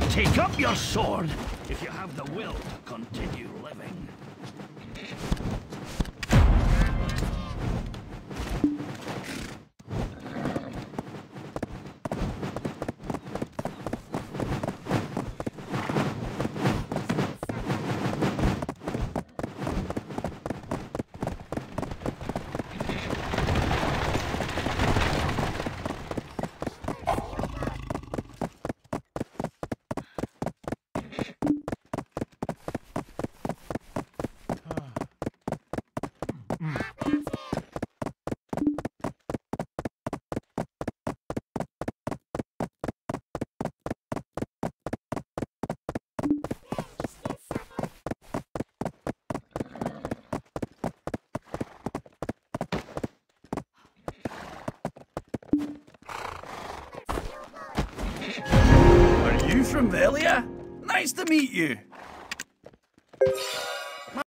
Take up your sword if you have the will to continue living. Are you from Velia? Nice to meet you.